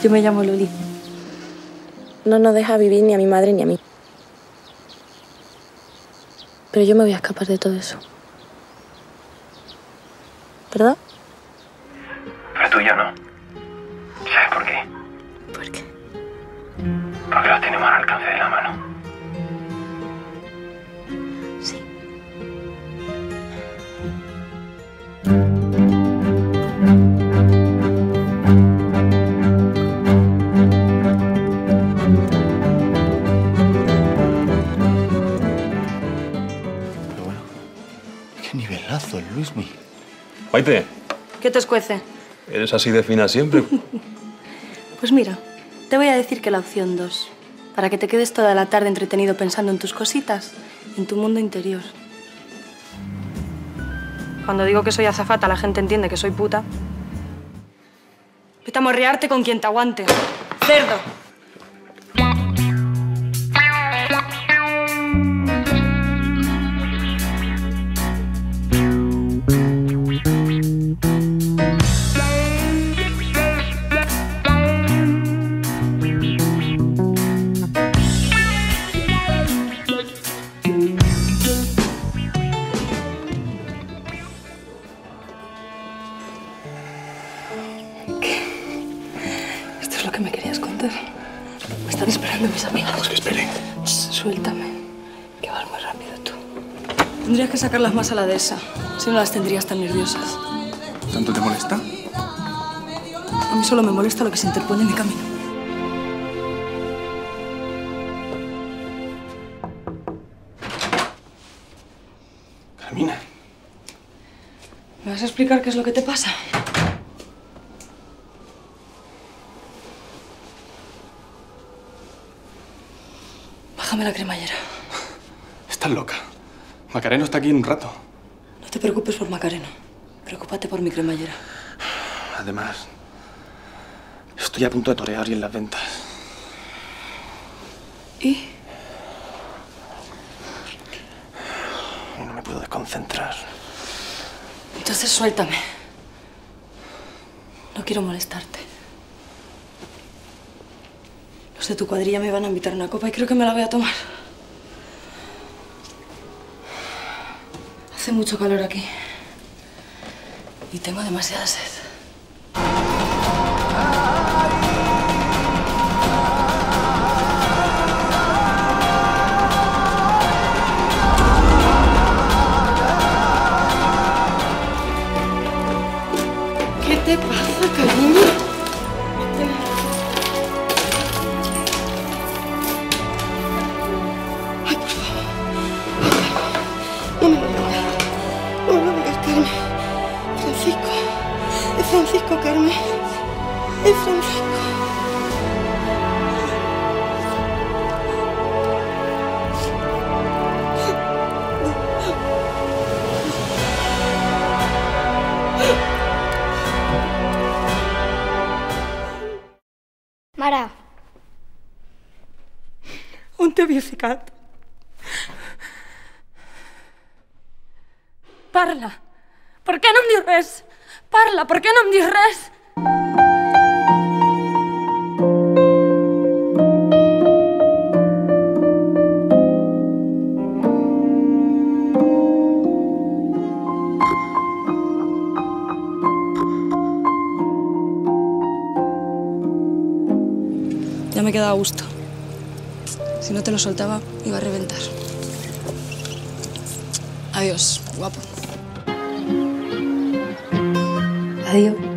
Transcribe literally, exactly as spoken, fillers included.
Yo me llamo Loli. No nos deja vivir ni a mi madre ni a mí. Pero yo me voy a escapar de todo eso. ¿Verdad? Pero tú y yo no. ¿Sabes por qué? ¿Por qué? Porque los tenemos al alcance de la mano. Sí. Pero bueno, qué nivelazo el Luismi. Maite, ¿Qué te escuece? ¿eres así de fina siempre? Pues mira, te voy a decir que la opción dos, para que te quedes toda la tarde entretenido pensando en tus cositas, en tu mundo interior. Cuando digo que soy azafata, la gente entiende que soy puta. Vete a morrearte con quien te aguante. ¡Cerdo! Esto es lo que me querías contar. Me están esperando mis amigos. Pues que esperen. Shh, suéltame, que vas muy rápido tú. Tendrías que sacarlas más a la dehesa, si no las tendrías tan nerviosas. ¿Tanto te molesta? A mí solo me molesta lo que se interpone en mi camino. Carmina. ¿Me vas a explicar qué es lo que te pasa? Bájame la cremallera. Estás loca. Macareno está aquí en un rato. No te preocupes por Macarena. Preocúpate por mi cremallera. Además, estoy a punto de torear y en las ventas. ¿Y? Y no me puedo desconcentrar. Entonces suéltame. No quiero molestarte. Los de tu cuadrilla me van a invitar a una copa y creo que me la voy a tomar. Hace mucho calor aquí. Y tengo demasiada sed. ¿Qué te pasa, cariño? Ay, por favor. No me lo digas. No me lo digas, Carmen. Francisco. Es Francisco, Carmen. Es Francisco. Mare, On t'havia ficat? Parla. Per què no em dius res? Parla, per què no em dius res? Ya me he quedado a gusto. Si no te lo soltaba, iba a reventar. Adiós, guapo. Adiós.